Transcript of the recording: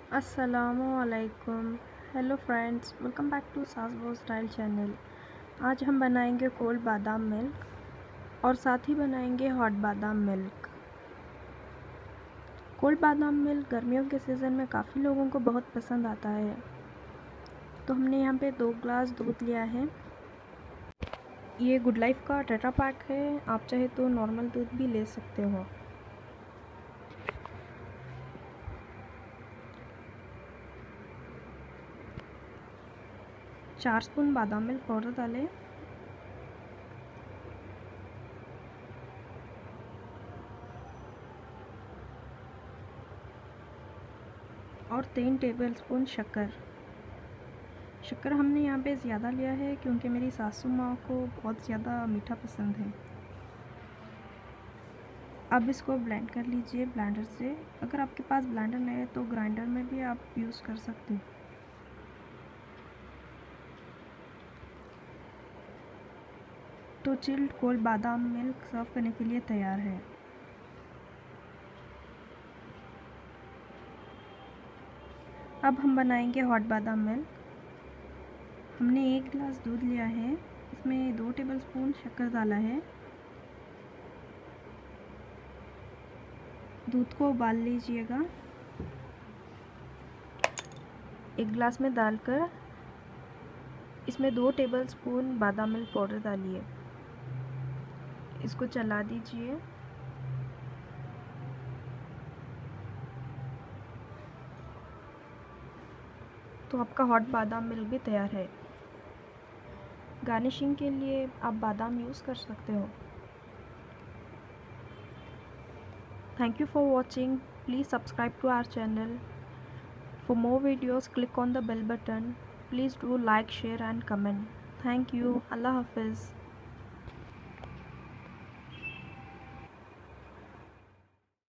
अस्सलामुअलैकुम। Hello friends, welcome back to सासबो style channel. आज हम बनाएंगे कोल्ड बादाम मिल्क और साथ ही बनाएंगे हॉट बादाम मिल्क। कोल्ड बादाम मिल्क गर्मियों के सीज़न में काफ़ी लोगों को बहुत पसंद आता है। तो हमने यहाँ पे 2 ग्लास दूध लिया है। ये गुड लाइफ का टेट्रा पैक है, आप चाहे तो नॉर्मल दूध भी ले सकते हो। चार स्पून बादाम मिल्क पाउडर डालें। और 3 टेबलस्पून शक्कर हमने यहाँ पे ज़्यादा लिया है क्योंकि मेरी सासू माँ को बहुत ज़्यादा मीठा पसंद है। अब इसको ब्लेंड कर लीजिए ब्लेंडर से। अगर आपके पास ब्लेंडर नहीं है तो ग्राइंडर में भी आप यूज़ कर सकते हैं। तो चिल्ड कोल्ड बादाम मिल्क सर्व करने के लिए तैयार है। अब हम बनाएंगे हॉट बादाम मिल्क। हमने 1 गिलास दूध लिया है, इसमें 2 टेबलस्पून शक्कर डाला है। दूध को उबाल लीजिएगा। 1 गिलास में डालकर इसमें 2 टेबलस्पून बादाम मिल्क पाउडर डालिए। इसको चला दीजिए। तो आपका हॉट बादाम मिल्क भी तैयार है। गार्निशिंग के लिए आप बादाम यूज़ कर सकते हो। Thank you for watching. Please subscribe to our channel. For more videos, click on the bell button. Please do like, share and comment. Thank you. Allah Hafiz.